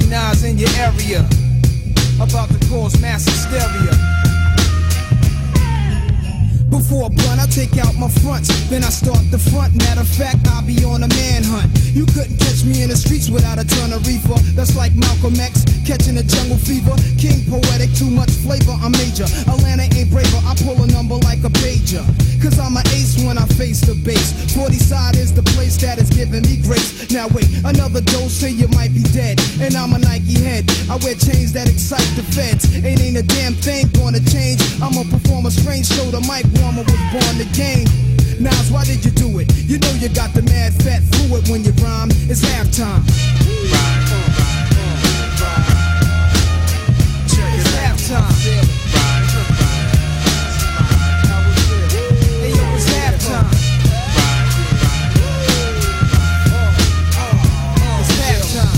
nasty knives in your area, about to cause mass hysteria. Before a blunt, I take out my fronts, then I start the front. Matter of fact, I'll be on a manhunt. You couldn't catch me in the streets without a ton of reefer. That's like Malcolm X catching a jungle fever. King poetic, too much flavor, I'm major. Atlanta ain't braver, I pull a number like a pager. Cause I'm an ace when I face the base. 40 side is the place that is giving me grace. Now wait, another dose, say you might be dead. And I'm a Nike head, I wear chains that excite the feds. Ain't a damn thing gonna change. I'ma perform a strange show, the mic warmer was born to game. Nas, why did you do it? You know you got the mad fat fluid when you rhyme. It's halftime. It's halftime. Hey yo, it's halftime. It's halftime.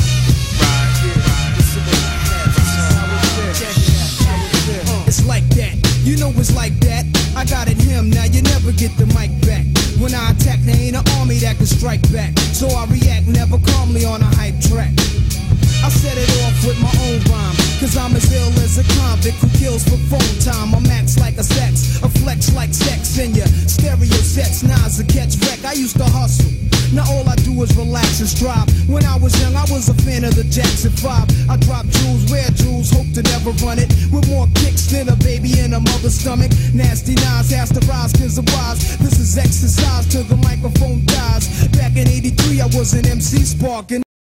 It's like that. You know it's like that. I got it him, now you never get the mic back. When I attack, there ain't an army that can strike back. So I react never calmly on a hype track. I set it off with my own rhyme, cause I'm as ill as a convict who kills for phone time. I'm max like a sex, a flex like sex in your stereo sets. Nas a catch wreck, I used to hustle. Now all I do is relax and strive. When I was young, I was a fan of the Jackson 5. I drop jewels, wear jewels, hope to never run it. With more kicks than a baby in a mother's stomach. Nasty Nas has to rise cause I'm wise. This is exercise till the microphone dies. Back in '83, I was an MC sparking.